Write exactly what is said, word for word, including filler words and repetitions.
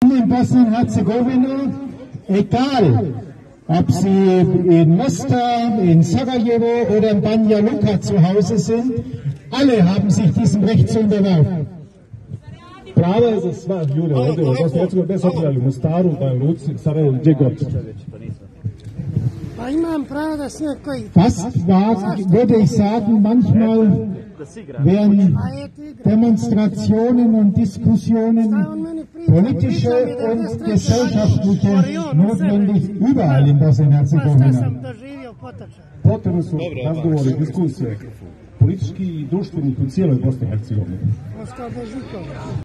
in Bosnien-Herzegowina, egal ob sie in Mostar, in Sarajevo oder in Banja Luka zu Hause sind, alle haben sich diesem Recht zu unterwerfen. Prava je za sva ljude ovdje u Bosni i Hercegovini, bez obzira u Mostaru, Banja Luci, Sarajevo, gdje god. Fast war, würde ich sagen, manchmal werden Demonstrationen und Diskussionen, politische und gesellschaftliche, notwendig überall in Bosnien-Herzegowina. Potrebni su razgovori, diskusije, politički i društveni u cijeloj Bosni i Hercegovini.